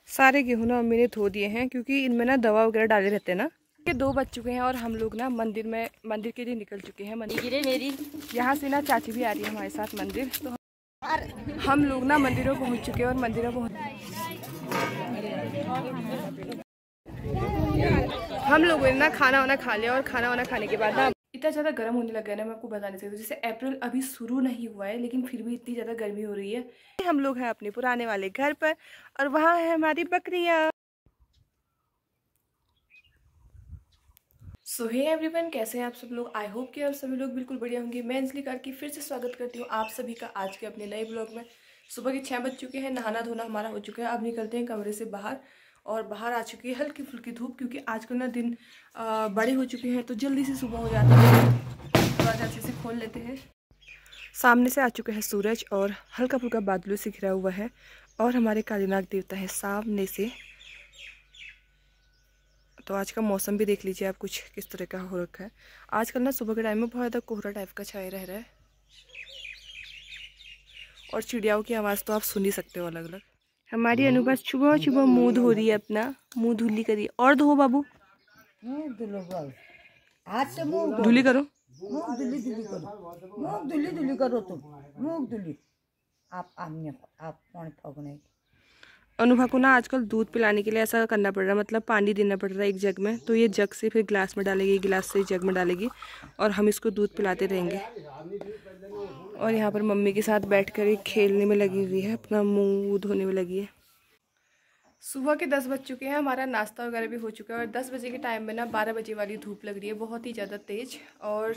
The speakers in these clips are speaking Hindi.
सारे गेहूं ना मम्मी ने धो दिए हैं क्योंकि इनमें ना दवा वगैरह डाले रहते हैं ना। ये 2 बज चुके हैं और हम लोग ना मंदिर के लिए निकल चुके हैं। मंदिर मेरी यहाँ से ना चाची भी आ रही है हमारे साथ मंदिर। तो हम लोग ना मंदिरों पहुँच चुके हैं और मंदिरों पहुँच हम लोगों ने ना खाना वाना खा लिया और खाना वाना खाने के बाद ना इतना ज़्यादा गर्म होने लगा है ना, मैं आपको बता नहीं सकती। जैसे अप्रैल अभी शुरू नहीं हुआ है लेकिन फिर भी इतनी ज़्यादा गर्मी हो रही है। हम लोग हैं अपने पुराने वाले घर पर और वहाँ है हमारी बकरियाँ। सो हे एवरीवन, कैसे हैं आप सब लोग? आई होप कि आप सभी लोग बिल्कुल बढ़िया होंगे। मैं अंजलि करके फिर से स्वागत करती हूँ आप सभी का आज के अपने नए ब्लॉग में। सुबह के 6 बज चुके हैं, नहाना धोना हमारा हो चुका है। अब निकलते हैं कमरे से बाहर और बाहर आ चुकी है हल्की फुल्की धूप क्योंकि आजकल ना दिन बड़े हो चुके हैं तो जल्दी से सुबह हो जाता है। दरवाजा अच्छे से खोल लेते हैं। सामने से आ चुका है सूरज और हल्का फुल्का बादलों से घिरा हुआ है और हमारे कालीनाग देवता है सामने से। तो आज का मौसम भी देख लीजिए आप कुछ किस तरह का हो रखा है। आजकल ना सुबह के टाइम में बहुत ज़्यादा कोहरा टाइप का छाया रह रहा है और चिड़ियाओं की आवाज़ तो आप सुन ही सकते हो अलग अलग। हमारी अनुभव सुबह सुबह मुँह धो रही है, अपना मुँह धुली करिए और धो बाबू, धुली करो, मुँह धुली करो तुम, मुँह धुली आप कौन ठगने। अनुभव को ना आजकल दूध पिलाने के लिए ऐसा करना पड़ रहा है, मतलब पानी देना पड़ रहा है एक जग में। तो ये जग से फिर गिलास में डालेगी, गिलास से जग में डालेगी और हम इसको दूध पिलाते रहेंगे। और यहाँ पर मम्मी के साथ बैठकर ये खेलने में लगी हुई है, अपना मुंह धोने में लगी है। सुबह के 10 बज चुके हैं, हमारा नाश्ता वगैरह भी हो चुका है और 10 बजे के टाइम में ना 12 बजे वाली धूप लग रही है, बहुत ही ज़्यादा तेज़। और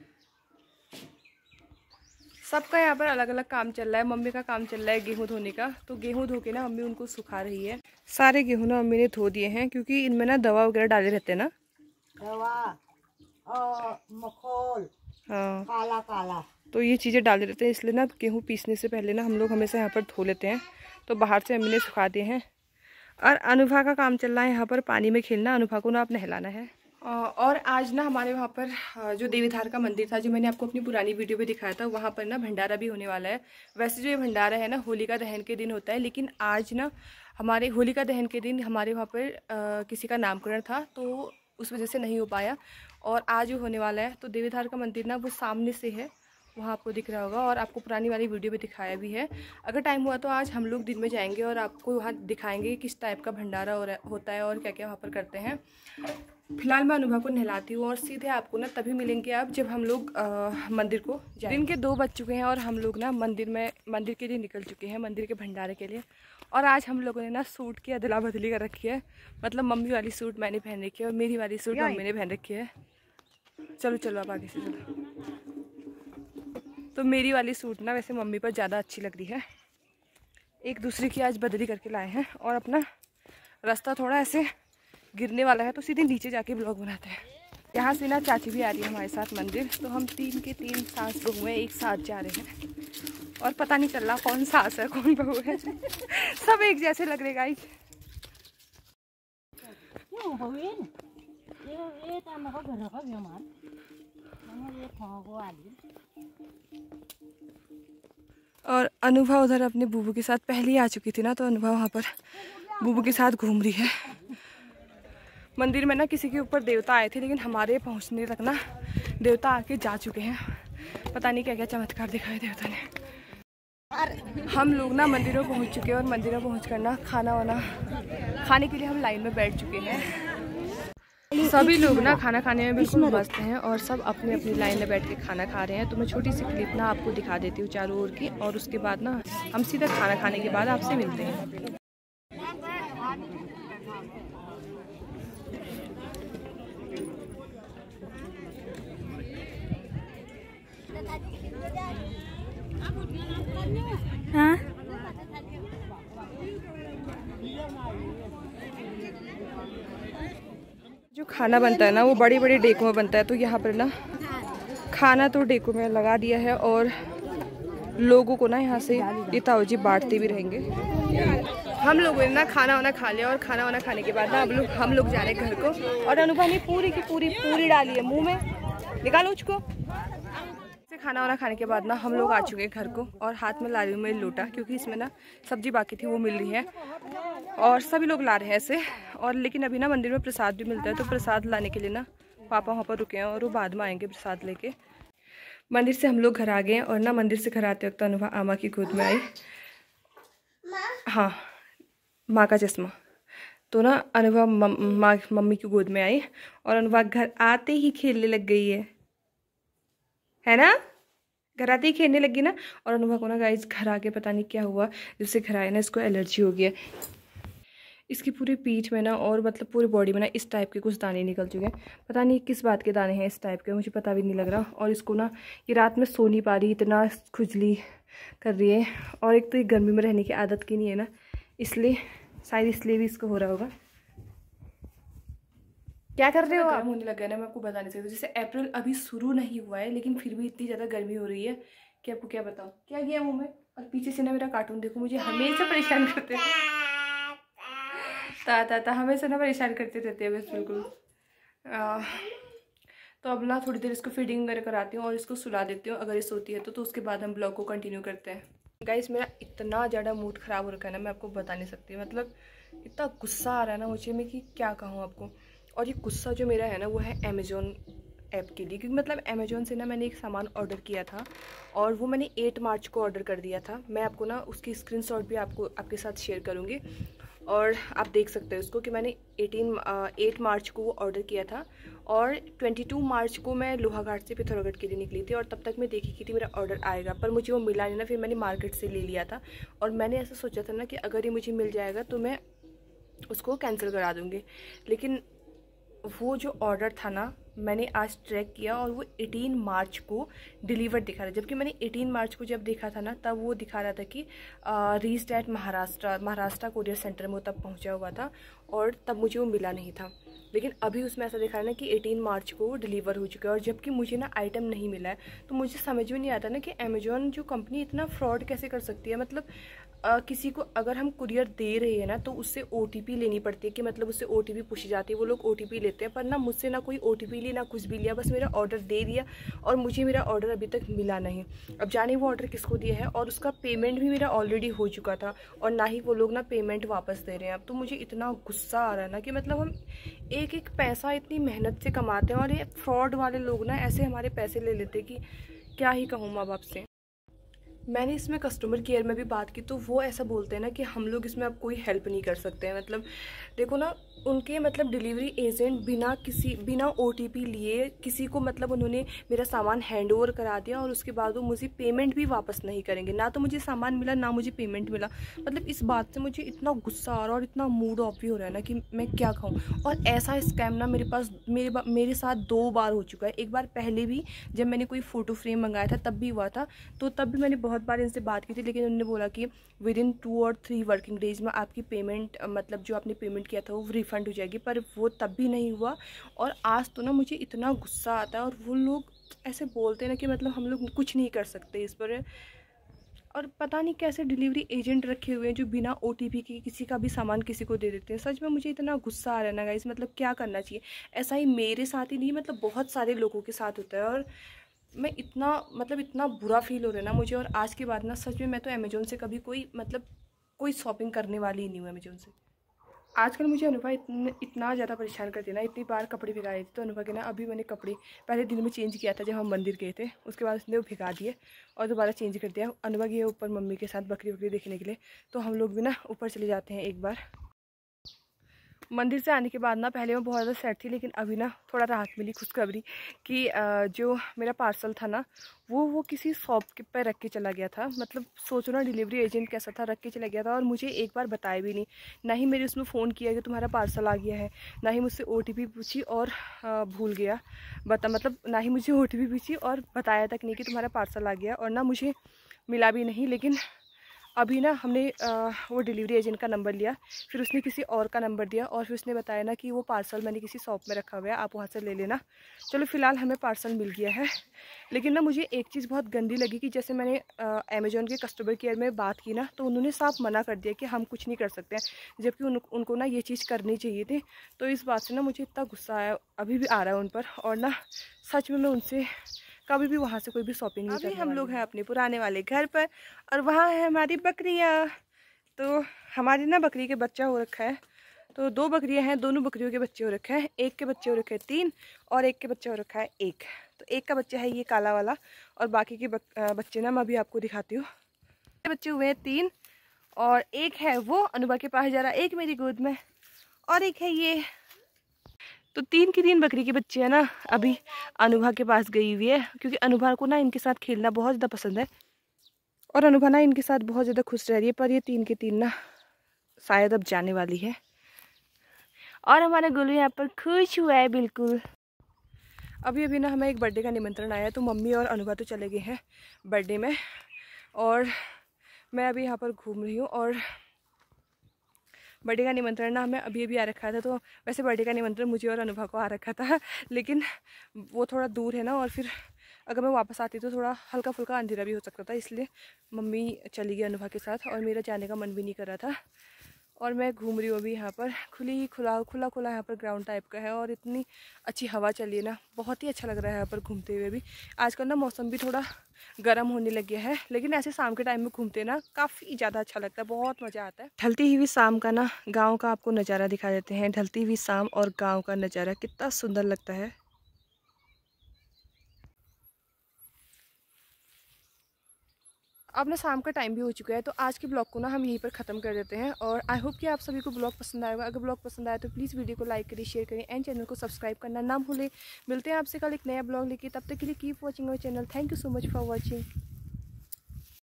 सबका यहाँ पर अलग अलग काम चल रहा है। मम्मी का काम चल रहा है गेहूं धोने का, तो गेहूं धो के ना मम्मी उनको सुखा रही है। सारे गेहूं ना मम्मी ने धो दिए हैं क्योंकि इनमें ना दवा वगैरह डाले रहते हैं ना, दवा और मखोल, हाँ काला काला, तो ये चीज़ें डाले रहते हैं। इसलिए ना गेहूँ पीसने से पहले ना हम लोग हमेशा यहाँ पर धो लेते हैं। तो बाहर से मम्मी ने सुखा दिए हैं और अनुभा का काम चल रहा है यहाँ पर पानी में खेलना। अनुभा को ना आप नहलाना है। और आज ना हमारे वहाँ पर जो देवीधार का मंदिर था, जो मैंने आपको अपनी पुरानी वीडियो में दिखाया था, वहाँ पर ना भंडारा भी होने वाला है। वैसे जो ये भंडारा है ना होलिका दहन के दिन होता है, लेकिन आज ना हमारे होलिका दहन के दिन हमारे वहाँ पर किसी का नामकरण था तो उस वजह से नहीं हो पाया और आज जो होने वाला है। तो देवीधार का मंदिर ना वो सामने से है, वहाँ आपको दिख रहा होगा और आपको पुरानी वाली वीडियो में दिखाया भी है। अगर टाइम हुआ तो आज हम लोग दिन में जाएंगे और आपको वहाँ दिखाएंगे किस टाइप का भंडारा होता है और क्या क्या वहाँ पर करते हैं। फिलहाल मैं अनुभव को नहलाती हूँ और सीधे आपको ना तभी मिलेंगे आप जब हम लोग मंदिर को जाएंगे। दिन के 2 बज चुके हैं और हम लोग ना मंदिर के लिए निकल चुके हैं, मंदिर के भंडारे के लिए। और आज हम लोगों ने ना सूट की अदला बदली कर रखी है, मतलब मम्मी वाली सूट मैंने पहन रखी है और मेरी वाली सूट मम्मी ने पहन रखी है। चलो चलो आप आगे से चलो। तो मेरी वाली सूट ना वैसे मम्मी पर ज़्यादा अच्छी लग रही है। एक दूसरे की आज बदली करके लाए हैं और अपना रास्ता थोड़ा ऐसे गिरने वाला है तो सीधे नीचे जाके ब्लॉग बनाते हैं। यहाँ से ना चाची भी आ रही है हमारे साथ मंदिर, तो हम 3 के 3 सास बहू हैं, एक साथ जा रहे हैं और पता नहीं चल रहा कौन सास है कौन बहू है। सब एक जैसे लग रहे गाइस। और अनुभव उधर अपने बूबू के साथ पहले ही आ चुकी थी ना, तो अनुभव वहाँ पर बूबू के साथ घूम रही है। मंदिर में ना किसी के ऊपर देवता आए थे लेकिन हमारे पहुँचने तक ना देवता आके जा चुके हैं। पता नहीं क्या क्या चमत्कार दिखाए देवता ने। हम लोग ना मंदिरों पहुँच चुके हैं और मंदिरों पहुँच कर ना खाना वाना खाने के लिए हम लाइन में बैठ चुके हैं। सभी लोग ना खाना खाने में बिल्कुल मस्त हैं और सब अपनी अपनी लाइन में बैठ के खाना खा रहे हैं। तो मैं छोटी सी क्लिप ना आपको दिखा देती हूँ चारों ओर की और उसके बाद ना हम सीधा खाना खाने के बाद आपसे मिलते हैं। हाँ जो खाना बनता है ना वो बड़ी बड़ी डेकों में बनता है, तो यहाँ पर ना खाना तो डेकों में लगा दिया है और लोगों को ना यहाँ से ये ताऊ जी बांटते भी रहेंगे। हम लोगों ने ना खाना वाना खा लिया और खाना वाना खाने के बाद ना हम लोग जा रहे हैं घर को। और अनुभव ने पूरी की पूरी डाली है मुँह में, निकालो उसको। खाना वाना खाने के बाद ना हम लोग आ चुके हैं घर को, और हाथ में ला रही हूँ मैं लोटा, क्योंकि इसमें ना सब्जी बाकी थी वो मिल रही है, और सभी लोग ला रहे हैं ऐसे। और लेकिन अभी ना मंदिर में प्रसाद भी मिलता है, तो प्रसाद लाने के लिए ना पापा वहाँ पर रुके हैं, और वो बाद में आएंगे प्रसाद लेके। मंदिर से हम लोग घर आ गए हैं, और ना मंदिर से घर आते वक्त तो अनुभा आमा की गोद में आई। हाँ, माँ का चश्मा। तो ना अनुभा मम्मी की गोद में आई, और अनुभा घर आते ही खेलने लग गई है ना? घर आते ही खेलने लगी ना। और अनुभा को ना गाइस घर आके पता नहीं क्या हुआ, जिससे घर आए ना इसको एलर्जी हो गया। इसकी पूरी पीठ में ना, और मतलब पूरी बॉडी में ना इस टाइप के कुछ दाने निकल चुके हैं। पता नहीं किस बात के दाने हैं इस टाइप के, मुझे पता भी नहीं लग रहा। और इसको ना ये रात में सो नहीं पा रही, इतना खुजली कर रही है। और एक तो ये गर्मी में रहने की आदत की नहीं है ना, इसलिए शायद इसलिए भी इसको हो रहा होगा। क्या कर रहे हो आप? होने लगा है ना, मैं आपको बता नहीं सकती। जैसे अप्रैल अभी शुरू नहीं हुआ है, लेकिन फिर भी इतनी ज़्यादा गर्मी हो रही है कि आपको क्या बताऊँ। क्या किया मुँह में? और पीछे से ना मेरा कार्टून देखो, मुझे हमेशा परेशान करते हैं। ता हमेशा ना परेशान करते रहते हैं बस, बिल्कुल। तो अब ना थोड़ी देर इसको फीडिंग वगैरह कराती हूँ और इसको सुला देती हूँ, अगर ये सोती है तो उसके बाद हम ब्लॉग को कंटिन्यू करते हैं। गाइस मेरा इतना ज़्यादा मूड ख़राब हो रखा है ना, मैं आपको बता नहीं सकती। मतलब इतना गुस्सा आ रहा है ना मुझे, मैं कि क्या कहूँ आपको। और ये गुस्सा जो मेरा है ना, वो है अमेज़ोन ऐप के लिए, क्योंकि मतलब अमेज़ोन से ना मैंने एक सामान ऑर्डर किया था, और वो मैंने 8 मार्च को ऑर्डर कर दिया था। मैं आपको ना उसकी स्क्रीनशॉट भी आपके साथ शेयर करूँगी, और आप देख सकते हो उसको कि मैंने 8 मार्च को वो ऑर्डर किया था, और 22 मार्च को मैं लोहाघाट से पिथौरागढ़ के लिए निकली थी। और तब तक मैं देखी की थी मेरा ऑर्डर आएगा, पर मुझे वो मिला नहीं ना। फिर मैंने मार्केट से ले लिया था, और मैंने ऐसा सोचा था ना कि अगर ये मुझे मिल जाएगा तो मैं उसको कैंसिल करा दूँगी। लेकिन वो जो ऑर्डर था ना, मैंने आज ट्रैक किया, और वो 18 मार्च को डिलीवर दिखा रहा है। जबकि मैंने 18 मार्च को जब देखा था ना, तब वो दिखा रहा था कि reached at Maharashtra courier centre में वो तब पहुंचा हुआ था, और तब मुझे वो मिला नहीं था। लेकिन अभी उसमें ऐसा दिखा रहा है ना कि 18 मार्च को वो डिलीवर हो चुका है, और जबकि मुझे ना आइटम नहीं मिला है। तो मुझे समझ में नहीं आता ना कि अमेजोन जो कंपनी इतना फ्रॉड कैसे कर सकती है। मतलब किसी को अगर हम कुरियर दे रहे हैं ना, तो उससे OTP लेनी पड़ती है, कि मतलब उससे OTP पूछी जाती है, वो लोग OTP लेते हैं। पर ना मुझसे ना कोई OTP ली ना कुछ भी लिया, बस मेरा ऑर्डर दे दिया, और मुझे मेरा ऑर्डर अभी तक मिला नहीं। अब जाने वो ऑर्डर किसको दिया है, और उसका पेमेंट भी मेरा ऑलरेडी हो चुका था, और ना ही वो लोग ना पेमेंट वापस दे रहे हैं। अब तो मुझे इतना गुस्सा आ रहा है ना कि मतलब हम एक एक पैसा इतनी मेहनत से कमाते हैं, और ये फ्रॉड वाले लोग ना ऐसे हमारे पैसे ले लेते कि क्या ही कहूँ माँ बाप से। मैंने इसमें कस्टमर केयर में भी बात की, तो वो ऐसा बोलते हैं ना कि हम लोग इसमें अब कोई हेल्प नहीं कर सकते हैं। मतलब देखो ना, उनके मतलब डिलीवरी एजेंट बिना OTP लिए किसी को मतलब उन्होंने मेरा सामान हैंड ओवर करा दिया, और उसके बाद वो मुझे पेमेंट भी वापस नहीं करेंगे। ना तो मुझे सामान मिला, ना मुझे पेमेंट मिला। मतलब इस बात से मुझे इतना गुस्सा आ रहा है, और इतना मूड ऑफ भी हो रहा है ना कि मैं क्या कहूँ। और ऐसा स्कैम ना मेरे साथ 2 बार हो चुका है। एक बार पहले भी जब मैंने कोई फ़ोटो फ्रेम मंगाया था तब भी हुआ था, तो तब भी मैंने बहुत बार इनसे बात की थी, लेकिन उन्होंने बोला कि विदिन 2 और 3 वर्किंग डेज में आपकी पेमेंट मतलब जो आपने पेमेंट किया था वो रिफ़ंड हो जाएगी। पर वो तब भी नहीं हुआ। और आज तो ना मुझे इतना गुस्सा आता है, और वो लोग ऐसे बोलते हैं ना कि मतलब हम लोग कुछ नहीं कर सकते इस पर। और पता नहीं कैसे डिलीवरी एजेंट रखे हुए हैं जो बिना OTP के किसी का भी सामान किसी को दे देते हैं। सच में मुझे इतना गुस्सा आ रहा है ना गाइस, मतलब क्या करना चाहिए। ऐसा ही मेरे साथ ही नहीं, मतलब बहुत सारे लोगों के साथ होता है, और मैं इतना बुरा फील हो रहा है ना मुझे। और आज के बाद ना सच में मैं तो अमेज़ोन से कभी कोई शॉपिंग करने वाली ही नहीं हूँ अमेज़ोन से। आजकल मुझे अनुभव इतना ज़्यादा परेशान करती है ना, इतनी बार कपड़े भिगा रही थी। तो अनुभव के ना अभी मैंने कपड़े पहले दिन में चेंज किया था जब हम मंदिर गए थे, उसके बाद उसने वो भिगा दिए और दोबारा चेंज कर दिया। अनुभव ये ऊपर मम्मी के साथ बकरी वकरी देखने के लिए, तो हम लोग भी ना ऊपर चले जाते हैं एक बार। मंदिर से आने के बाद ना पहले मैं बहुत ज़्यादा सैड थी, लेकिन अभी ना थोड़ा राहत मिली, खुशखबरी कि जो मेरा पार्सल था ना वो किसी शॉप के पर रख के चला गया था। मतलब सोचो ना डिलीवरी एजेंट कैसा था, रख के चला गया था और मुझे एक बार बताया भी नहीं। ना ही मेरे उसमें फ़ोन किया कि तुम्हारा पार्सल आ गया है, ना ही मुझसे OTP पूछी और भूल गया मतलब ना ही मुझे OTP पूछी और बताया तक नहीं कि तुम्हारा पार्सल आ गया, और ना मुझे मिला भी नहीं। लेकिन अभी ना हमने वो डिलीवरी एजेंट का नंबर लिया, फिर उसने किसी और का नंबर दिया, और फिर उसने बताया ना कि वो पार्सल मैंने किसी शॉप में रखा हुआ है, आप वहाँ से ले लेना। चलो फ़िलहाल हमें पार्सल मिल गया है। लेकिन ना मुझे एक चीज़ बहुत गंदी लगी कि जैसे मैंने अमेज़ॉन के कस्टमर केयर में बात की ना, तो उन्होंने साफ मना कर दिया कि हम कुछ नहीं कर सकते हैं, जबकि उनको ना ये चीज़ करनी चाहिए थी। तो इस बात से ना मुझे इतना गुस्सा आया, अभी भी आ रहा है उन पर। और ना सच में मैं उनसे कभी भी वहाँ से कोई भी शॉपिंग नहीं करने। हम लोग हैं अपने पुराने वाले घर पर और वहाँ है हमारी बकरियाँ। तो हमारी ना बकरी के बच्चा हो रखा है, तो 2 बकरियां हैं, दोनों बकरियों के बच्चे हो रखे हैं। एक के बच्चे हो रखे हैं 3 और एक के बच्चा हो रखा है 1। तो एक का बच्चा है ये काला वाला और बाकी के बच्चे ना मैं अभी आपको दिखाती हूँ। बच्चे हुए हैं 3 और एक है वो अनुभा के पास जा रहा है, एक मेरी गोद में और एक है ये। तो 3 की 3 बकरी के बच्चे हैं ना अभी अनुभा के पास गई हुई है, क्योंकि अनुभा को ना इनके साथ खेलना बहुत ज़्यादा पसंद है और अनुभा ना इनके साथ बहुत ज़्यादा खुश रह रही है। पर ये 3 के 3 ना शायद अब जाने वाली है और हमारा गोलू यहाँ पर खुश हुआ है बिल्कुल। अभी अभी ना हमें एक बर्थडे का निमंत्रण आया है, तो मम्मी और अनुभा तो चले गए हैं बर्थडे में और मैं अभी यहाँ पर घूम रही हूँ। और बर्थडे का निमंत्रण ना हमें अभी अभी आ रखा था, तो वैसे बर्थडे का निमंत्रण मुझे और अनुभा को आ रखा था, लेकिन वो थोड़ा दूर है ना और फिर अगर मैं वापस आती तो थोड़ा हल्का फुल्का अंधेरा भी हो सकता था, इसलिए मम्मी चली गई अनुभा के साथ और मेरा जाने का मन भी नहीं कर रहा था। और मैं घूम रही हूँ अभी यहाँ पर, खुला यहाँ पर ग्राउंड टाइप का है और इतनी अच्छी हवा चली है ना, बहुत ही अच्छा लग रहा है यहाँ पर घूमते हुए भी। आजकल ना मौसम भी थोड़ा गर्म होने लग गया है, लेकिन ऐसे शाम के टाइम में घूमते ना काफ़ी ज़्यादा अच्छा लगता है, बहुत मज़ा आता है। ढलती हुई शाम का ना गाँव का आपको नज़ारा दिखा देते हैं। ढलती हुई शाम और गाँव का नज़ारा कितना सुंदर लगता है। अब ना शाम का टाइम भी हो चुका है, तो आज के ब्लॉग को ना हम यहीं पर ख़त्म कर देते हैं और आई होप कि आप सभी को ब्लॉग पसंद आएगा। अगर ब्लॉग पसंद आया तो प्लीज़ वीडियो को लाइक करें, शेयर करें एंड चैनल को सब्सक्राइब करना ना भूलें। मिलते हैं आपसे कल एक नया ब्लॉग लेके, तब तक के लिए keep watching our channel. Thank you so much for watching.